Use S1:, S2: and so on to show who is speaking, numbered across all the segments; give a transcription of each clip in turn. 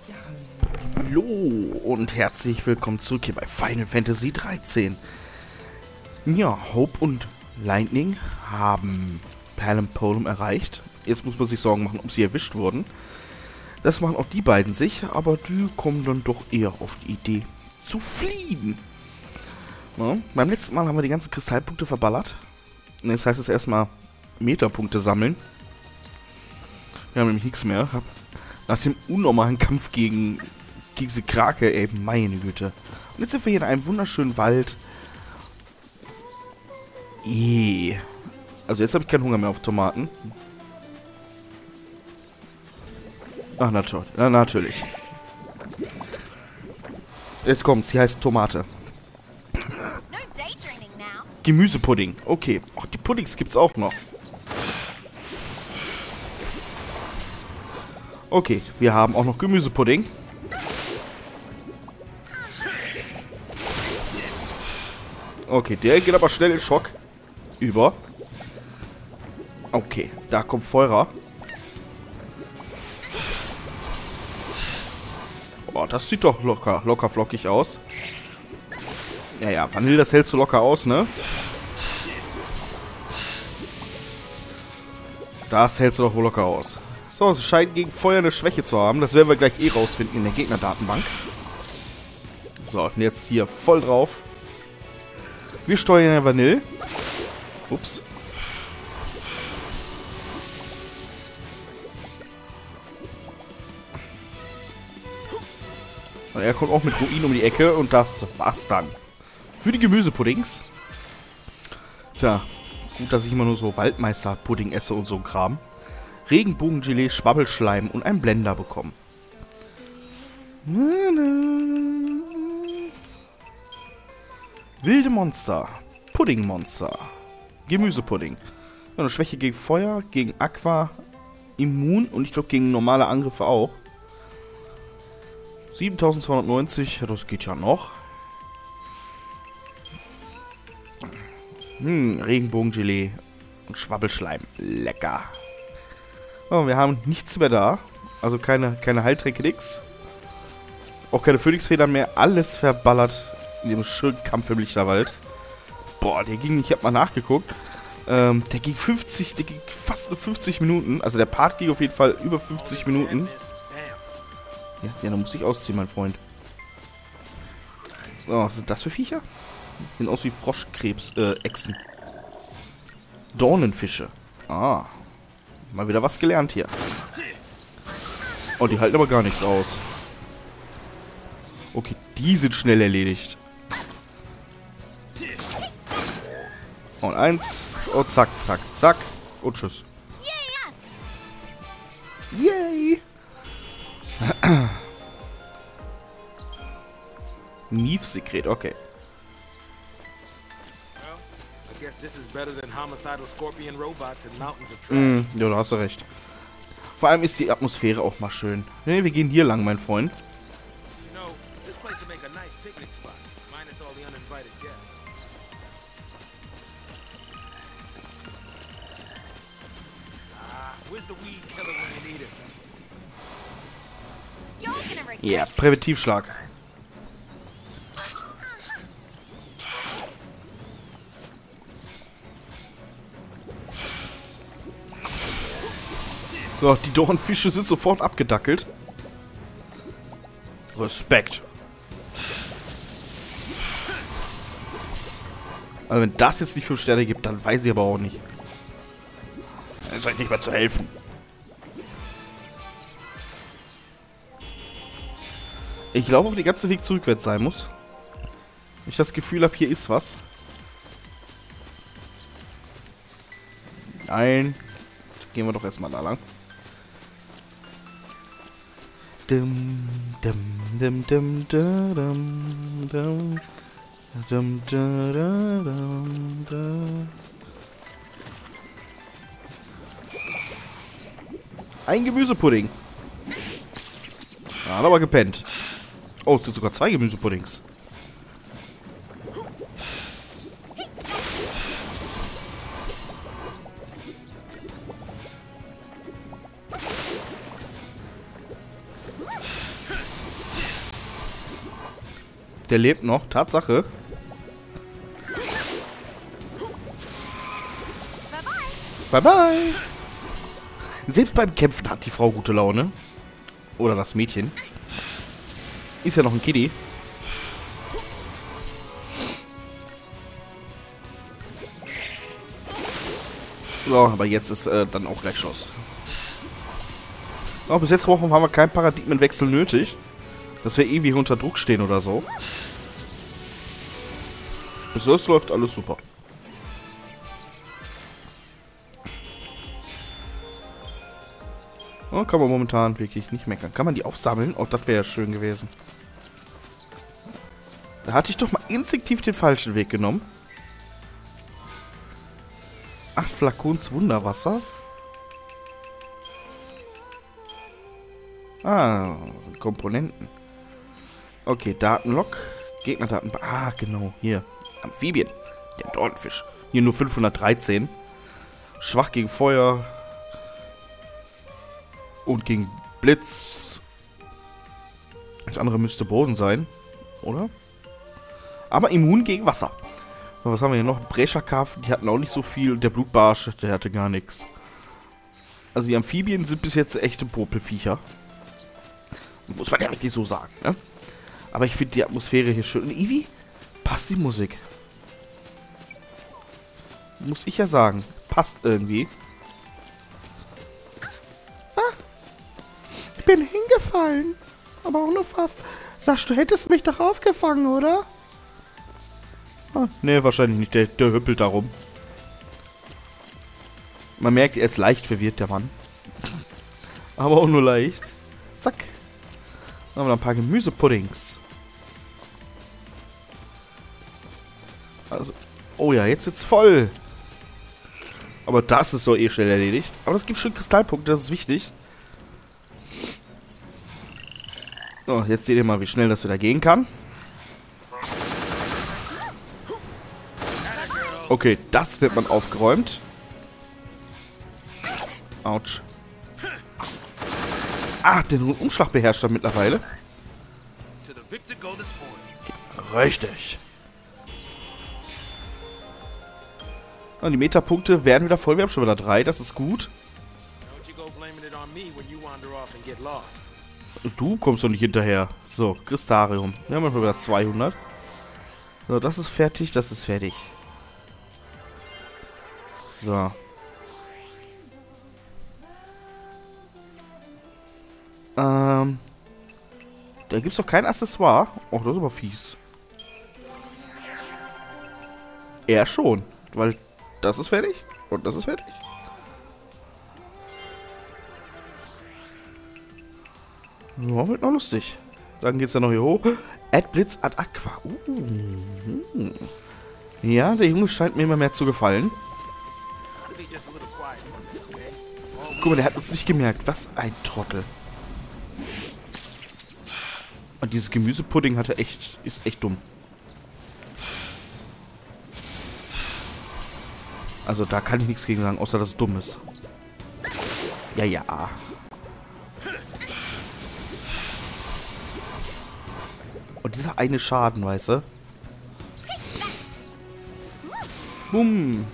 S1: Hallo und herzlich willkommen zurück hier bei Final Fantasy 13. Ja, Hope und Lightning haben Palom erreicht. Jetzt muss man sich Sorgen machen, ob sie erwischt wurden. Das machen auch die beiden sich, aber die kommen dann doch eher auf die Idee zu fliehen. Ja, beim letzten Mal haben wir die ganzen Kristallpunkte verballert. Und jetzt heißt es erstmal Metapunkte sammeln. Wir haben nämlich nichts mehr. Nach dem unnormalen Kampf gegen diese Krake, ey, meine Güte. Und jetzt sind wir hier in einem wunderschönen Wald. Also jetzt habe ich keinen Hunger mehr auf Tomaten. Ach, natürlich. Jetzt kommt's, sie heißt Tomate. Gemüsepudding. Okay. Ach, die Puddings gibt's auch noch. Okay, wir haben auch noch Gemüsepudding. Okay, der geht aber schnell in Schock. Über. Okay, da kommt Feuer. Oh, das sieht doch locker flockig aus. Ja, Vanille, das hältst du locker aus, ne? Das hältst du doch wohl locker aus. So, es scheint gegen Feuer eine Schwäche zu haben. Das werden wir gleich rausfinden in der Gegnerdatenbank. So, und jetzt hier voll drauf. Wir steuern ja Vanille. Ups. Und er kommt auch mit Ruin um die Ecke und das war's dann. Für die Gemüsepuddings. Tja, gut, dass ich immer nur so Waldmeister-Pudding esse und so ein Kram. Regenbogengelee, Schwabbelschleim und ein Blender bekommen. Wilde Monster. Puddingmonster. Gemüsepudding. Eine Schwäche gegen Feuer, gegen Aqua, immun und ich glaube gegen normale Angriffe auch. 7290, das geht ja noch. Regenbogengelee und Schwabbelschleim. Lecker. Oh, wir haben nichts mehr da. Also keine Heiltränke, nix. Auch keine Phönixfedern mehr. Alles verballert in dem schönen Kampf im Lichterwald. Boah, der ging, ich hab mal nachgeguckt. Der ging fast nur 50 Minuten. Also der Part ging auf jeden Fall über 50 Minuten. Ja, da muss ich ausziehen, mein Freund. Oh, was sind das für Viecher? Sehen aus wie Froschkrebs, Echsen. Dornenfische. Ah. Mal wieder was gelernt hier. Oh, die halten aber gar nichts aus. Okay, die sind schnell erledigt. Und eins. Und zack, zack, zack. Und tschüss. Yay! Mief-Sekret, okay. Ja, da hast du recht. Vor allem ist die Atmosphäre auch mal schön. Ne, wir gehen hier lang, mein Freund. Ja, Präventivschlag. So, die Dornfische sind sofort abgedackelt. Respekt. Also wenn das jetzt nicht 5 Sterne gibt, dann weiß ich aber auch nicht. Dann ist euch nicht mehr zu helfen. Ich glaube, auf den ganzen Weg zurückwärts sein muss. Ich das Gefühl habe, hier ist was. Nein. Gehen wir doch erstmal da lang. Ein Gemüsepudding. Hat aber gepennt. Oh, es sind sogar 2 Gemüsepuddings. Der lebt noch. Tatsache. Bye bye. Selbst beim Kämpfen hat die Frau gute Laune. Oder das Mädchen. Ist ja noch ein Kiddie. So, aber jetzt ist dann auch gleich Schluss. Oh, bis jetzt haben wir keinen Paradigmenwechsel nötig. Dass wir ewig unter Druck stehen oder so. Bis das läuft alles super. Oh, kann man momentan wirklich nicht meckern. Kann man die aufsammeln? Oh, das wäre ja schön gewesen. Da hatte ich doch mal instinktiv den falschen Weg genommen. 8 Flakons Wunderwasser. Ah, das sind Komponenten. Okay, Datenlog. Gegnerdaten. Ah, genau, hier. Amphibien. Der Dornfisch. Hier nur 513. Schwach gegen Feuer. Und gegen Blitz. Das andere müsste Boden sein. Oder? Aber immun gegen Wasser. So, was haben wir hier noch? Brescherkarpfen, die hatten auch nicht so viel. Der Blutbarsch, der hatte gar nichts. Also die Amphibien sind bis jetzt echte Popelviecher. Muss man ja richtig so sagen, ne? Aber ich finde die Atmosphäre hier schön. Und Eevee, passt die Musik. Muss ich ja sagen. Passt irgendwie. Ah! Ich bin hingefallen. Aber auch nur fast. Sagst du, hättest mich doch aufgefangen, oder? Ah, nee, wahrscheinlich nicht. Der hüppelt da rum. Man merkt, er ist leicht verwirrt, der Mann. Aber auch nur leicht. Zack. Dann haben wir noch ein paar Gemüsepuddings. Also, oh ja, jetzt sitzt voll. Aber das ist doch eh schnell erledigt. Aber das gibt schon Kristallpunkte, das ist wichtig. So, jetzt seht ihr mal, wie schnell das wieder gehen kann. Okay, das nennt man aufgeräumt. Autsch. Ah, den Umschlag beherrscht er mittlerweile. Richtig. Und die Metapunkte werden wieder voll. Wir haben schon wieder 3, das ist gut. Du kommst doch nicht hinterher. So, Kristarium. Wir haben schon wieder 200. So, das ist fertig, das ist fertig. So. Da gibt's doch kein Accessoire. Oh, das ist aber fies. Er schon. Weil das ist fertig. Und das ist fertig. Ja, wird noch lustig. Dann geht's dann noch hier hoch. Add Blitz ad Aqua. Ja, der Junge scheint mir immer mehr zu gefallen. Guck mal, der hat uns nicht gemerkt. Was ein Trottel. Und dieses Gemüsepudding ist echt dumm. Also da kann ich nichts gegen sagen, außer dass es dumm ist. Ja, ja. Und dieser eine Schaden, weißt du? Bumm.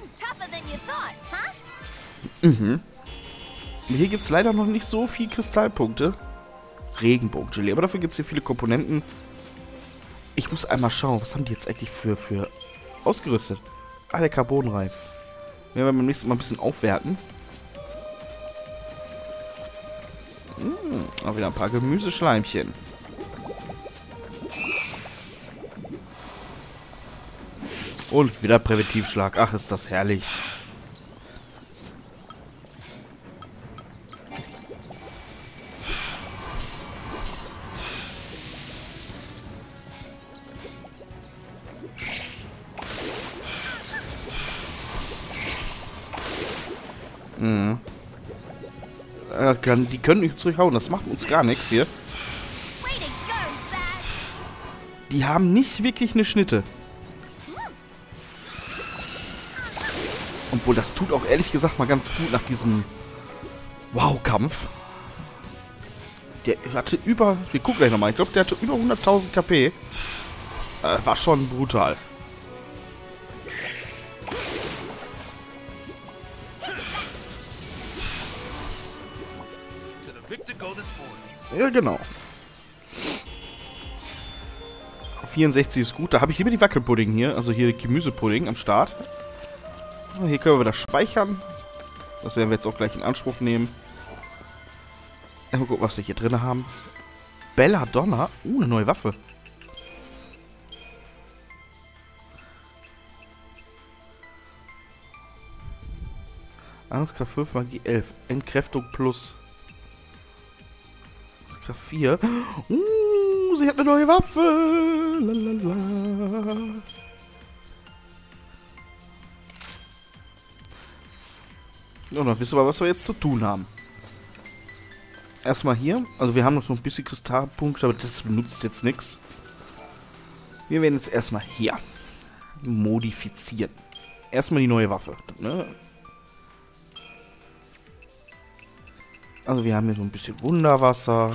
S1: Mhm. Hier gibt es leider noch nicht so viel Kristallpunkte. Regenbogengelee. Aber dafür gibt es hier viele Komponenten. Ich muss einmal schauen, was haben die jetzt eigentlich für ausgerüstet? Ah, der Carbonreif. Werden wir beim nächsten Mal ein bisschen aufwerten. Auch wieder ein paar Gemüseschleimchen. Und wieder Präventivschlag. Ach, ist das herrlich. Mhm. Die können nicht zurückhauen, das macht uns gar nichts hier. Die haben nicht wirklich eine Schnitte. Obwohl, das tut auch ehrlich gesagt mal ganz gut nach diesem Wow-Kampf. Der hatte über, wir gucken gleich nochmal, ich glaube, der hatte über 100.000 KP. War schon brutal. Ja, genau. 64 ist gut. Da habe ich lieber die Wackelpudding hier. Also hier Gemüsepudding am Start. Hier können wir wieder speichern. Das werden wir jetzt auch gleich in Anspruch nehmen. Mal gucken, was wir hier drin haben. Belladonna. Eine neue Waffe. Angstkraft 5, Magie 11. Entkräftung plus. Angstkraft 4. Sie hat eine neue Waffe. Lalala. Und dann wissen wir, was wir jetzt zu tun haben. Erstmal hier. Also wir haben noch so ein bisschen Kristallpunkte, aber das benutzt jetzt nichts. Wir werden jetzt erstmal hier modifizieren. Erstmal die neue Waffe. Ne? Also wir haben hier so ein bisschen Wunderwasser.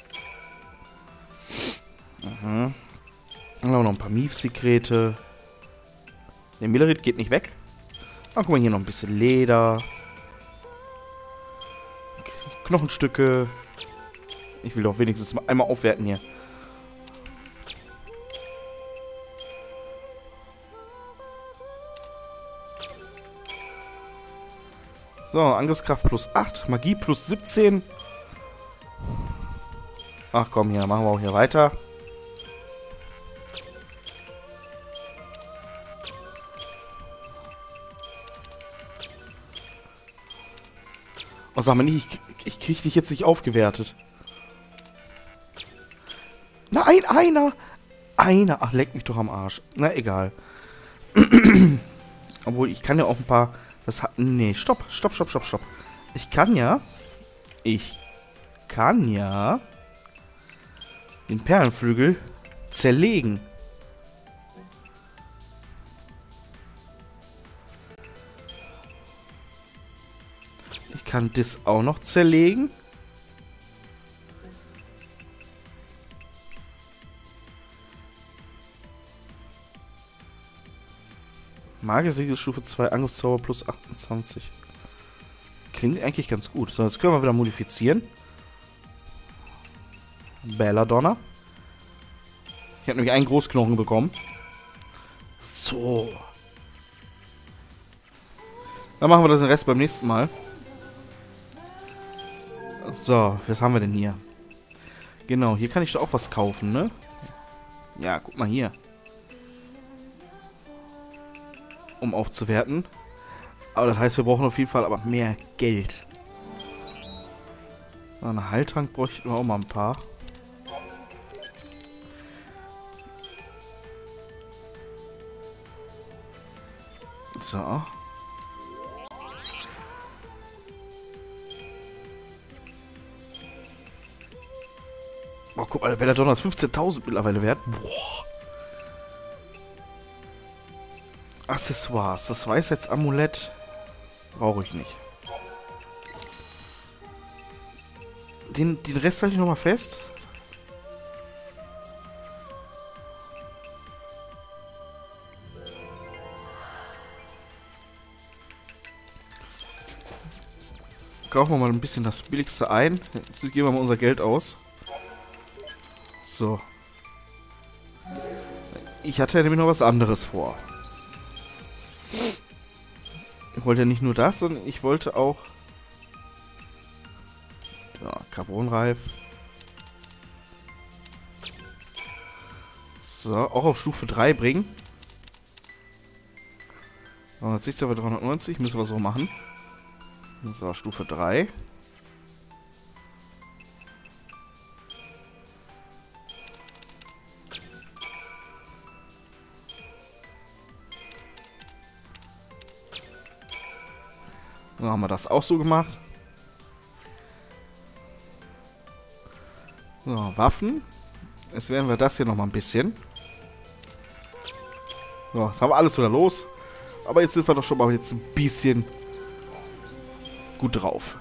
S1: Dann haben wir noch ein paar Mief-Sekrete. Der Millerit geht nicht weg. Dann guck mal, hier noch ein bisschen Leder. Knochenstücke. Ich will doch wenigstens mal einmal aufwerten hier. So, Angriffskraft plus 8, Magie plus 17. Ach komm, hier machen wir auch hier weiter. Oh, sag mal nicht, ich krieg dich jetzt nicht aufgewertet. Nein, einer! Ach, leck mich doch am Arsch. Na, egal. Obwohl, ich kann ja auch ein paar... Das hat... Nee, stopp. Ich kann ja... den Perlenflügel zerlegen. Ich kann das auch noch zerlegen. Magiersiegel Stufe 2, Angriffszauber plus 28. Klingt eigentlich ganz gut. So, jetzt können wir wieder modifizieren. Belladonna. Ich habe nämlich einen Großknochen bekommen. So. Dann machen wir das den Rest beim nächsten Mal. So, was haben wir denn hier? Genau, hier kann ich doch auch was kaufen, ne? Ja, guck mal hier. Um aufzuwerten. Aber das heißt, wir brauchen auf jeden Fall aber mehr Geld. So, eine Heiltrank bräuchten wir auch mal ein paar. So. Oh, guck mal, der Belladonna ist 15.000 mittlerweile wert. Boah. Accessoires. Das Weisheitsamulett brauche ich nicht. Den Rest halte ich nochmal fest. Kaufen wir mal ein bisschen das Billigste ein. Jetzt geben wir mal unser Geld aus. So. Ich hatte ja nämlich noch was anderes vor. Ich wollte ja nicht nur das, sondern ich wollte auch... Ja, Carbonreif. So, auch auf Stufe 3 bringen. 360 auf 390, müssen wir so machen. So, Stufe 3. Dann haben wir das auch so gemacht. So, Waffen. Jetzt werden wir das hier nochmal ein bisschen. So, jetzt haben wir alles wieder los. Aber jetzt sind wir doch schon mal jetzt ein bisschen gut drauf.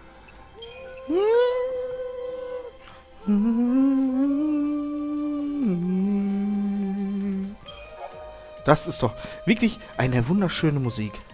S1: Das ist doch wirklich eine wunderschöne Musik.